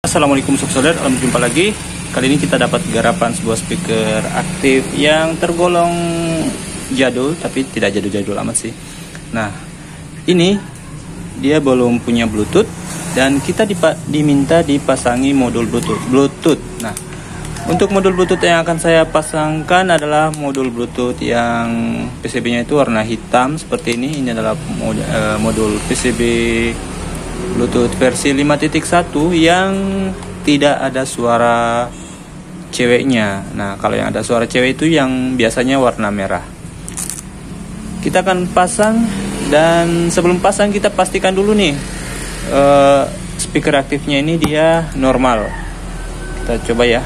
Assalamualaikum Sob Solder, jumpa lagi. Kali ini kita dapat garapan sebuah speaker aktif yang tergolong jadul, tapi tidak jadul-jadul amat sih. Nah, ini dia belum punya Bluetooth dan kita diminta dipasangi modul Bluetooth. Nah, untuk modul Bluetooth yang akan saya pasangkan adalah modul Bluetooth yang PCB-nya itu warna hitam seperti ini. Ini adalah modul PCB Bluetooth versi 5.1 yang tidak ada suara ceweknya. Nah, kalau yang ada suara cewek itu yang biasanya warna merah. Kita akan pasang, dan sebelum pasang kita pastikan dulu nih speaker aktifnya ini dia normal. Kita coba ya.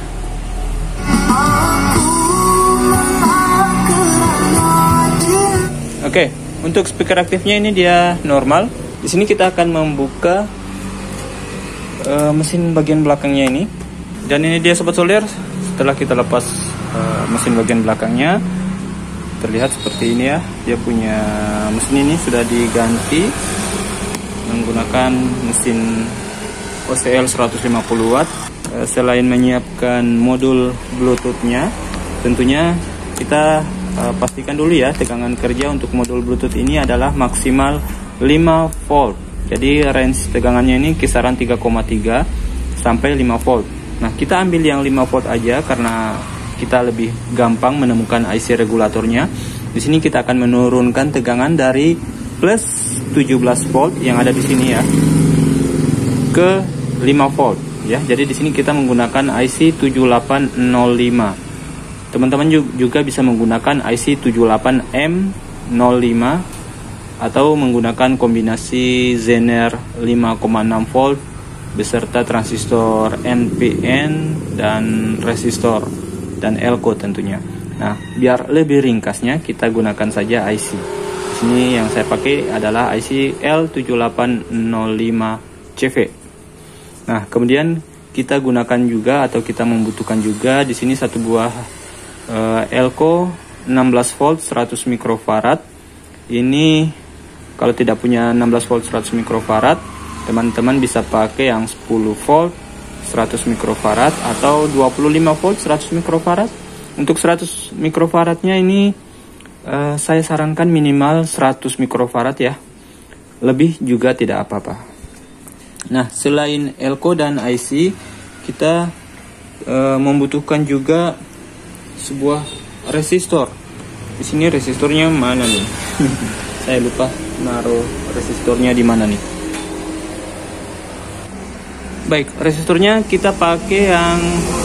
Oke, untuk speaker aktifnya ini dia normal. Di sini kita akan membuka mesin bagian belakangnya ini. Dan ini dia Sobat Solder, setelah kita lepas mesin bagian belakangnya, terlihat seperti ini ya. Dia punya mesin ini sudah diganti menggunakan mesin OCL 150 watt. Selain menyiapkan modul Bluetooth-nya, tentunya kita pastikan dulu ya, tegangan kerja untuk modul Bluetooth ini adalah maksimal 5 volt. Jadi range tegangannya ini kisaran 3,3 sampai 5 volt. Nah, kita ambil yang 5 volt aja karena kita lebih gampang menemukan IC regulatornya. Di sini kita akan menurunkan tegangan dari plus 17 volt yang ada di sini ya ke 5 volt ya. Jadi di sini kita menggunakan IC 7805. Teman-teman juga bisa menggunakan IC 78M05 atau menggunakan kombinasi Zener 5,6 volt beserta transistor NPN dan resistor dan Elco tentunya. Nah, biar lebih ringkasnya kita gunakan saja IC. Di sini yang saya pakai adalah IC L7805CV. Nah, kemudian kita gunakan juga atau kita membutuhkan juga di sini satu buah Elco 16 volt 100 mikrofarad. Ini kalau tidak punya 16 volt 100 mikrofarad, teman-teman bisa pakai yang 10 volt 100 mikrofarad atau 25 volt 100 mikrofarad. Untuk 100 mikrofaradnya ini saya sarankan minimal 100 mikrofarad ya. Lebih juga tidak apa-apa. Nah, selain Elco dan IC, kita membutuhkan juga sebuah resistor. Di sini resistornya mana nih? Saya lupa naruh resistornya di mana nih. Baik, resistornya kita pakai yang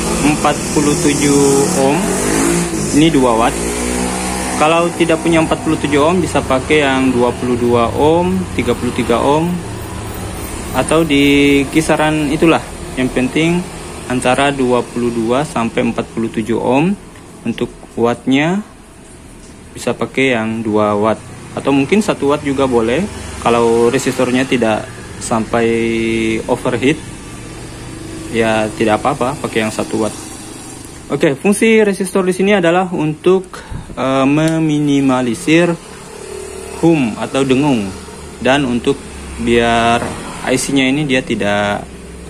47 ohm. Ini 2 watt. Kalau tidak punya 47 ohm bisa pakai yang 22 ohm, 33 ohm atau di kisaran itulah. Yang penting antara 22 sampai 47 ohm. Untuk wattnya bisa pakai yang 2 watt atau mungkin 1 watt juga boleh kalau resistornya tidak sampai overheat. Ya tidak apa-apa pakai yang 1 watt. Oke, fungsi resistor di sini adalah untuk meminimalisir hum atau dengung, dan untuk biar IC-nya ini dia tidak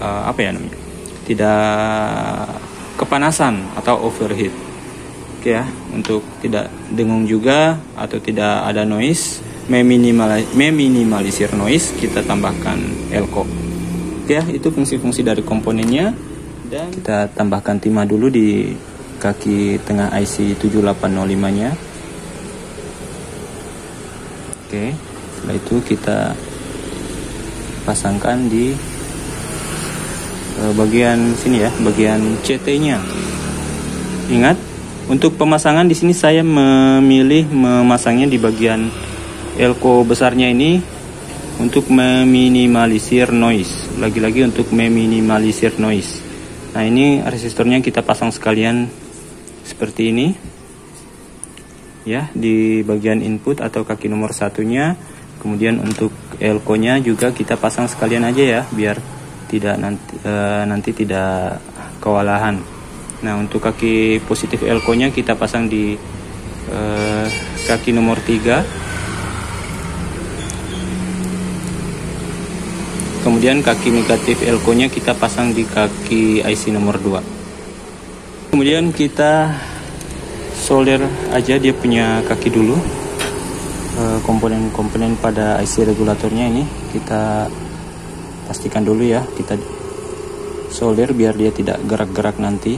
tidak kepanasan atau overheat. Oke ya, untuk tidak dengung juga atau tidak ada noise, meminimalisir noise, kita tambahkan Elco. Oke ya, itu fungsi-fungsi dari komponennya. Dan kita tambahkan timah dulu di kaki tengah IC 7805 nya. Oke, setelah itu kita pasangkan di bagian sini ya, bagian CT nya. Ingat, untuk pemasangan di sini saya memilih memasangnya di bagian Elco besarnya ini untuk meminimalisir noise. Lagi-lagi untuk meminimalisir noise. Nah, ini resistornya kita pasang sekalian seperti ini. Ya, di bagian input atau kaki nomor satunya. Kemudian untuk Elco-nya juga kita pasang sekalian aja ya, biar tidak nanti tidak kewalahan. Nah, untuk kaki positif Elco-nya kita pasang di kaki nomor 3. Kemudian kaki negatif elko nya kita pasang di kaki IC nomor 2. Kemudian kita solder aja dia punya kaki dulu. Komponen-komponen pada IC regulatornya ini kita pastikan dulu ya, kita solder biar dia tidak gerak-gerak nanti.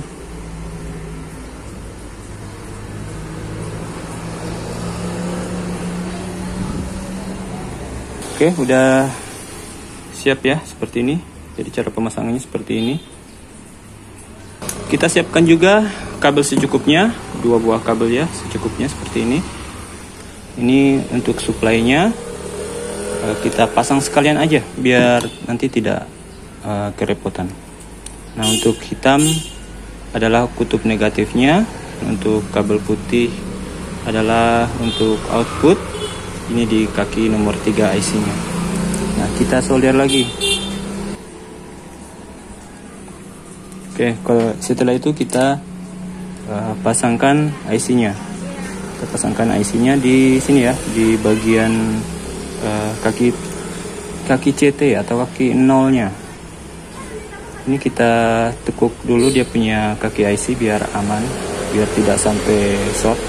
Oke, udah siap ya seperti ini. Jadi cara pemasangannya seperti ini. Kita siapkan juga kabel secukupnya, 2 buah kabel ya secukupnya seperti ini. Ini untuk supply-nya kita pasang sekalian aja biar nanti tidak kerepotan. Nah, untuk hitam adalah kutub negatifnya, untuk kabel putih adalah untuk output. Ini di kaki nomor 3 IC-nya. Nah, kita solder lagi. Oke, kalau setelah itu kita pasangkan IC-nya. Kita pasangkan IC-nya di sini ya, di bagian kaki CT atau kaki nolnya. Ini kita tekuk dulu dia punya kaki IC biar aman, biar tidak sampai short.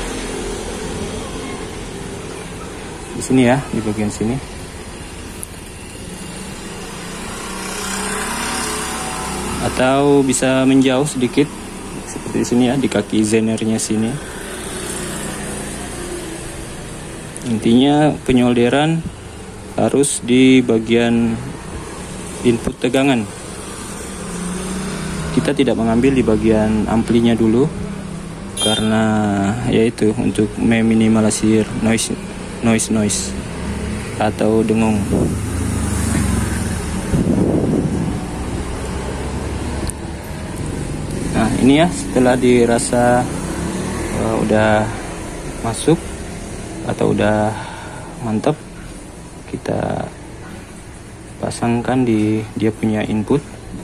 Di sini ya, di bagian sini. Atau bisa menjauh sedikit seperti sini ya, di kaki zenernya sini. Intinya penyolderan harus di bagian input tegangan. Kita tidak mengambil di bagian amplinya dulu karena yaitu untuk meminimalisir noise atau dengung. Nah, ini ya setelah dirasa udah masuk atau udah mantap, kita pasangkan di dia punya input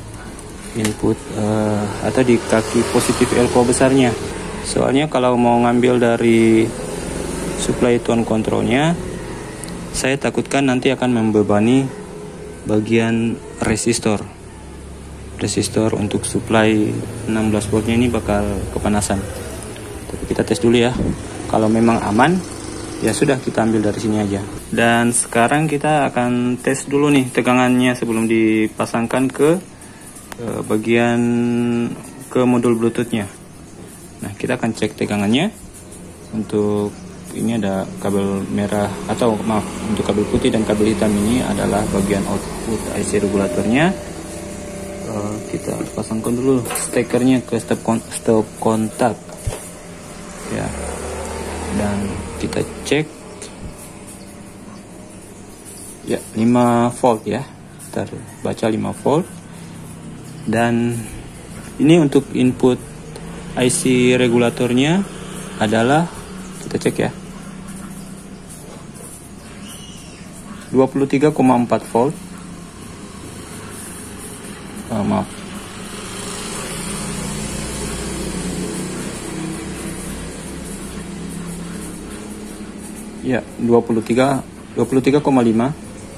atau di kaki positif elko besarnya. Soalnya kalau mau ngambil dari supply tone controlnya, saya takutkan nanti akan membebani bagian resistor untuk supply 16 voltnya ini bakal kepanasan. Tapi kita tes dulu ya. Kalau memang aman, ya sudah kita ambil dari sini aja. Dan sekarang kita akan tes dulu nih tegangannya sebelum dipasangkan ke bagian ke modul bluetoothnya. Nah, kita akan cek tegangannya. Untuk ini ada kabel merah atau maaf, untuk kabel putih dan kabel hitam ini adalah bagian output IC regulatornya. Kita pasangkan dulu stekernya ke stop kontak ya, dan kita cek ya 5 volt ya, kita baca 5 volt. Dan ini untuk input IC regulatornya adalah, kita cek ya, 23,4 volt. Maaf, ya 23,5.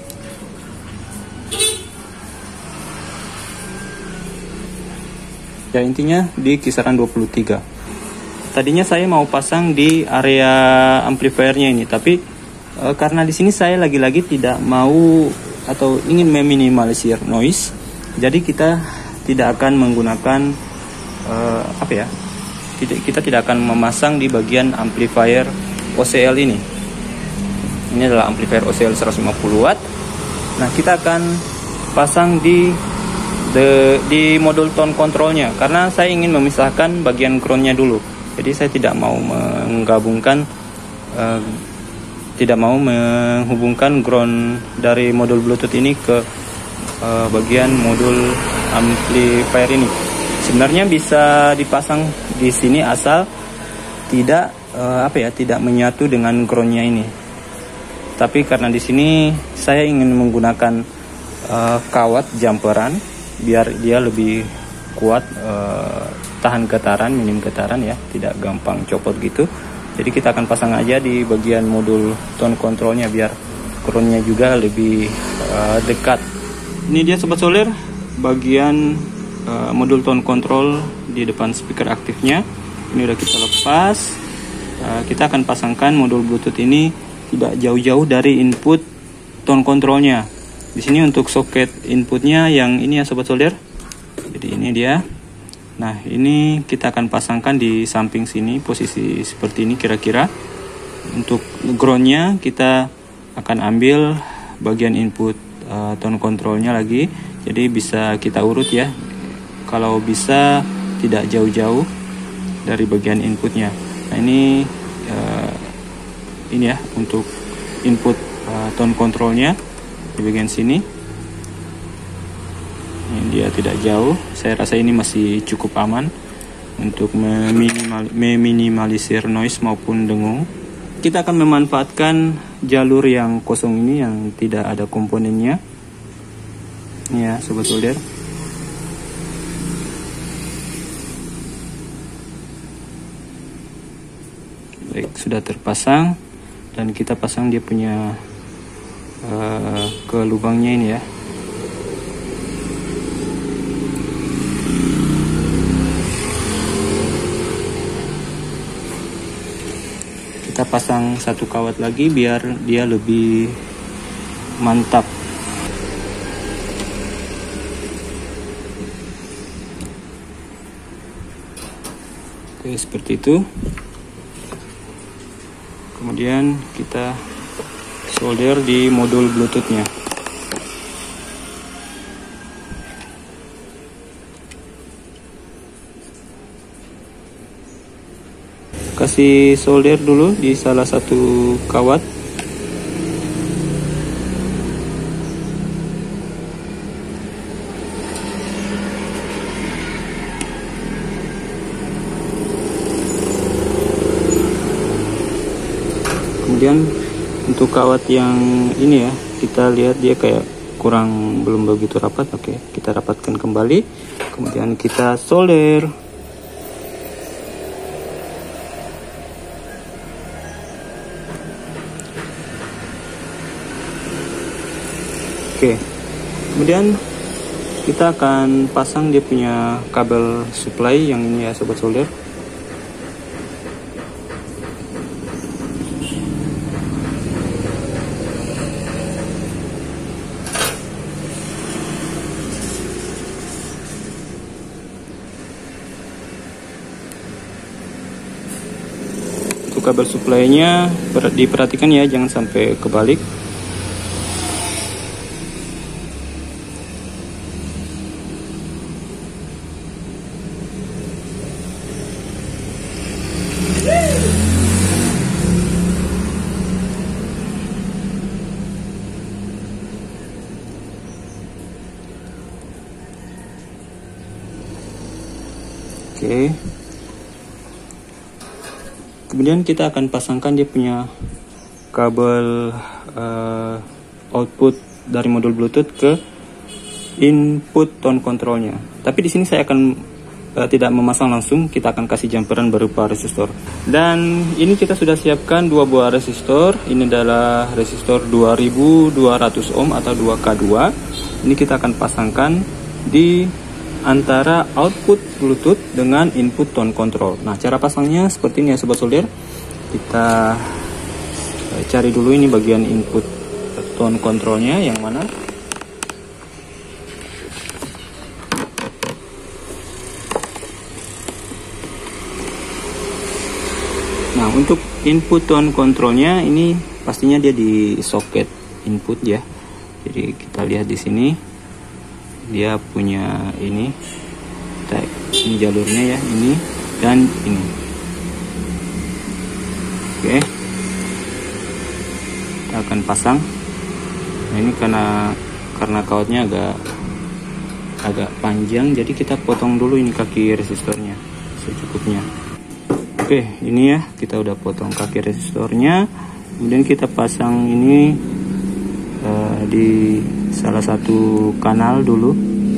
Ya, intinya di kisaran 23. Tadinya saya mau pasang di area amplifiernya ini, tapi karena di sini saya lagi-lagi tidak mau atau ingin meminimalisir noise, jadi kita tidak akan menggunakan kita tidak akan memasang di bagian amplifier OCL ini. Ini adalah amplifier OCL 150 watt. Nah, kita akan pasang di modul tone controlnya, karena saya ingin memisahkan bagian groundnya dulu. Jadi saya tidak mau menghubungkan ground dari modul Bluetooth ini ke bagian modul amplifier ini. Sebenarnya bisa dipasang di sini asal tidak tidak menyatu dengan groundnya ini. Tapi karena di sini saya ingin menggunakan kawat jumperan biar dia lebih kuat, tahan getaran, minim getaran ya, tidak gampang copot gitu. Jadi kita akan pasang aja di bagian modul tone controlnya biar groundnya juga lebih dekat Ini dia sobat solder, bagian modul tone control di depan speaker aktifnya. Ini udah kita lepas. Kita akan pasangkan modul Bluetooth ini tidak jauh-jauh dari input tone controlnya. Di sini untuk soket inputnya yang ini ya sobat solder. Jadi ini dia. Nah, ini kita akan pasangkan di samping sini, posisi seperti ini kira-kira. Untuk groundnya kita akan ambil bagian input tone controlnya lagi. Jadi bisa kita urut ya. Kalau bisa tidak jauh-jauh dari bagian inputnya. Nah, ini ya untuk input tone controlnya di bagian sini. Ini dia tidak jauh. Saya rasa ini masih cukup aman untuk meminimalisir noise maupun dengung. Kita akan memanfaatkan jalur yang kosong ini yang tidak ada komponennya. Ini ya sobat solder. Baik, sudah terpasang dan kita pasang dia punya ke lubangnya ini ya. Kita pasang satu kawat lagi biar dia lebih mantap. Oke, seperti itu. Kemudian kita solder di modul Bluetooth-nya. Kasih solder dulu di salah satu kawat. Kemudian untuk kawat yang ini ya, kita lihat dia kayak belum begitu rapat. Oke, kita rapatkan kembali. Kemudian kita solder. Oke, kemudian kita akan pasang dia punya kabel supply yang ini ya sobat solder. Untuk kabel supply-nya diperhatikan ya, jangan sampai kebalik. Oke. Kemudian kita akan pasangkan dia punya kabel output dari modul Bluetooth ke input tone controlnya. Tapi di sini saya akan tidak memasang langsung, kita akan kasih jumperan berupa resistor. Dan ini kita sudah siapkan dua buah resistor. Ini adalah resistor 2200 ohm atau 2K2. Ini kita akan pasangkan di antara output Bluetooth dengan input tone control. Nah, cara pasangnya seperti ini ya sobat solder. Kita cari dulu ini bagian input tone controlnya yang mana. Nah, untuk input tone controlnya ini pastinya dia di soket input ya. Jadi kita lihat di sini dia punya ini jalurnya ya, ini dan ini. Oke, kita akan pasang. Nah, ini karena kawatnya agak panjang, jadi kita potong dulu ini kaki resistornya secukupnya. Oke, ini ya kita udah potong kaki resistornya. Kemudian kita pasang ini di salah satu kanal dulu.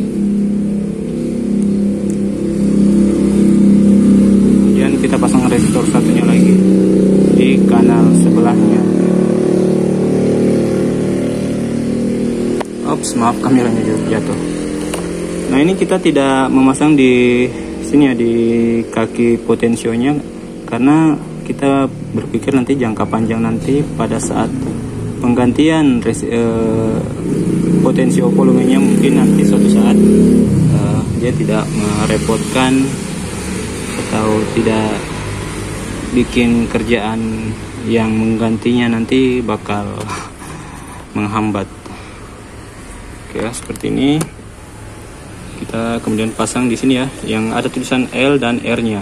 Kemudian kita pasang resistor satunya lagi di kanal sebelahnya. Ops, maaf kameranya jatuh. Nah ini kita tidak memasang di sini ya, di kaki potensionya, karena kita berpikir nanti jangka panjang nanti pada saat penggantian potensio volumenya mungkin nanti suatu saat dia tidak merepotkan atau tidak bikin kerjaan yang menggantinya nanti bakal menghambat. Oke, seperti ini. Kita kemudian pasang di sini ya, yang ada tulisan L dan R-nya.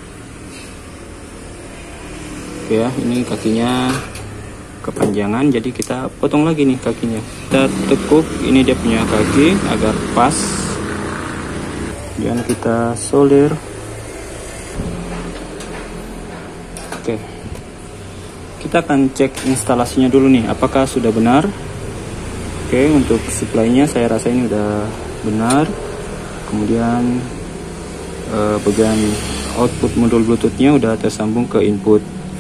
Oke ya, ini kakinya kepanjangan, jadi kita potong lagi nih kakinya. Kita tekuk, ini dia punya kaki agar pas. Kemudian kita solder. Oke. Kita akan cek instalasinya dulu nih, apakah sudah benar. Oke, untuk supply-nya saya rasa ini udah benar. Kemudian bagian output modul Bluetooth-nya udah tersambung ke input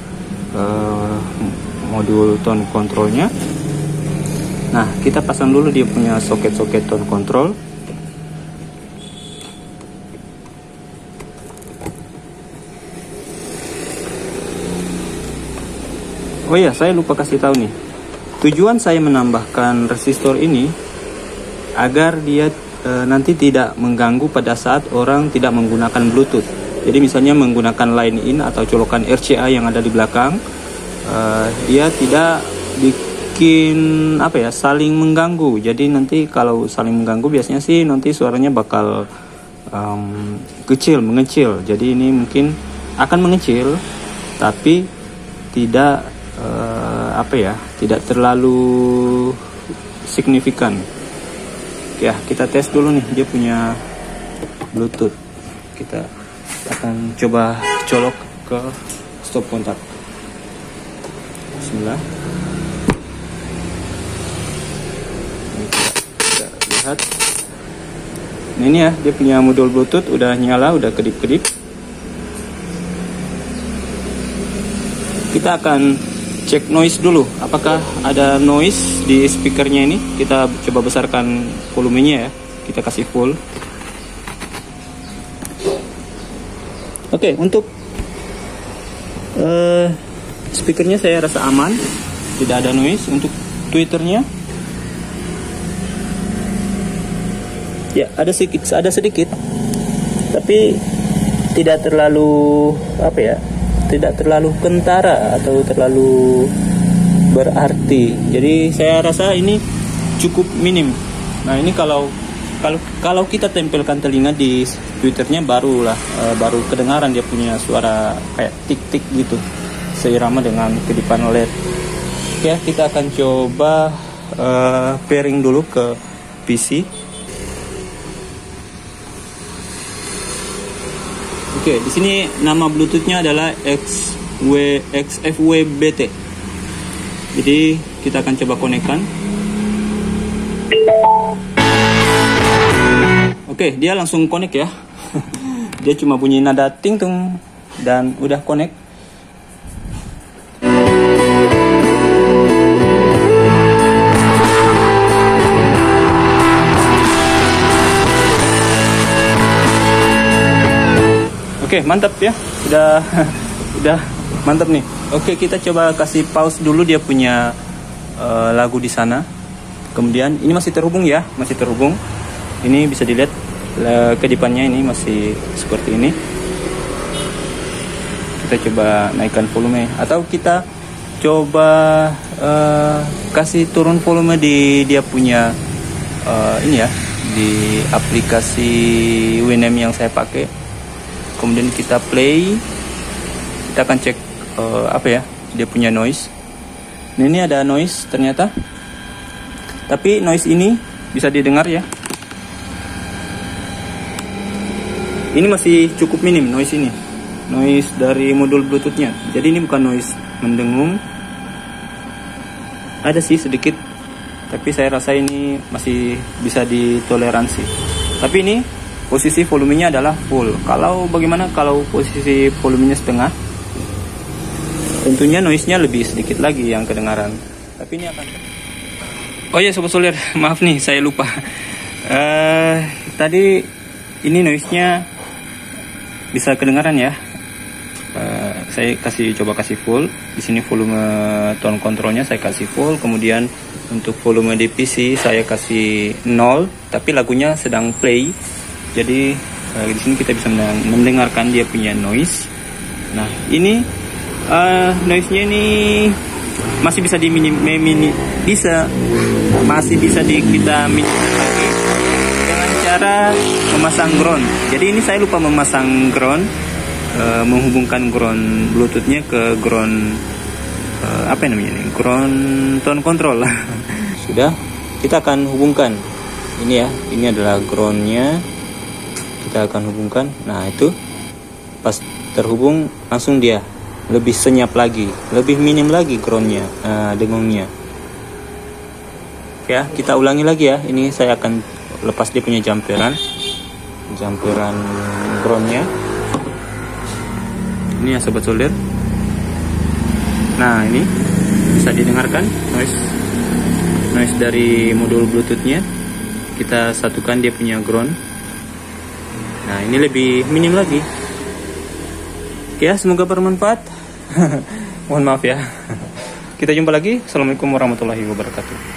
modul tone control-nya. Nah, kita pasang dulu dia punya soket-soket tone control. Oh iya, saya lupa kasih tahu nih. Tujuan saya menambahkan resistor ini agar dia nanti tidak mengganggu pada saat orang tidak menggunakan Bluetooth. Jadi misalnya menggunakan line in atau colokan RCA yang ada di belakang, dia tidak bikin apa ya, saling mengganggu. Jadi nanti kalau saling mengganggu biasanya sih nanti suaranya bakal mengecil. Jadi ini mungkin akan mengecil, tapi tidak tidak terlalu signifikan. Ya, kita tes dulu nih, dia punya Bluetooth. Kita akan coba colok ke stop kontak. Bismillah. Ini kita lihat. Nah ini ya, dia punya modul Bluetooth udah nyala, udah kedip-kedip. Kita akan cek noise dulu, apakah ada noise di speakernya ini. Kita coba besarkan volumenya ya, kita kasih full. Oke, untuk speakernya saya rasa aman, tidak ada noise. Untuk tweeternya ya ada sedikit, tapi tidak terlalu tidak terlalu kentara atau terlalu berarti. Jadi saya rasa ini cukup minim. Nah ini kalau kita tempelkan telinga di tweeternya baru kedengaran dia punya suara kayak tik-tik gitu, seirama dengan kedipan LED. Oke, kita akan coba pairing dulu ke PC. Oke, di sini nama Bluetooth-nya adalah XFWBT. Jadi kita akan coba konekkan. Oke, dia langsung connect ya. Dia cuma bunyi nada ting tung dan udah connect. Oke, mantap ya. Udah mantap nih. Oke, kita coba kasih pause dulu, dia punya lagu di sana. Kemudian ini masih terhubung ya, masih terhubung. Ini bisa dilihat kedipannya ini masih seperti ini. Kita coba naikkan volume atau kita coba kasih turun volume di dia punya ini ya, di aplikasi Winamp yang saya pakai. Kemudian kita play, kita akan cek dia punya noise. Nah, ini ada noise ternyata, tapi noise ini bisa didengar ya. Ini masih cukup minim noise ini, noise dari modul Bluetooth-nya. Jadi ini bukan noise mendengung, ada sih sedikit, tapi saya rasa ini masih bisa ditoleransi. Tapi ini posisi volumenya adalah full. Kalau bagaimana kalau posisi volumenya setengah? Tentunya noise-nya lebih sedikit lagi yang kedengaran. Tapi ini akan Oh ya Sobat Soler, maaf nih saya lupa. Tadi ini noise-nya bisa kedengaran ya. Saya coba kasih full. Di sini volume tone controlnya saya kasih full. Kemudian untuk volume di PC saya kasih 0, tapi lagunya sedang play. Jadi di sini kita bisa mendengarkan dia punya noise. Nah ini noise-nya ini masih bisa masih bisa kita minimize lagi dengan cara memasang ground. Jadi ini saya lupa memasang ground. Menghubungkan ground bluetoothnya ke ground apa namanya ini, ground tone control. Sudah, kita akan hubungkan ini ya, ini adalah groundnya, kita akan hubungkan. Nah itu pas terhubung langsung dia lebih senyap lagi, lebih minim lagi groundnya, dengungnya ya. Kita ulangi lagi ya, ini saya akan lepas dia punya jumperan groundnya. Ini ya Sobat Solder. Nah ini bisa didengarkan noise dari modul bluetoothnya. Kita satukan dia punya ground. Nah ini lebih minim lagi. Oke ya, semoga bermanfaat. Mohon maaf ya. Kita jumpa lagi. Assalamualaikum warahmatullahi wabarakatuh.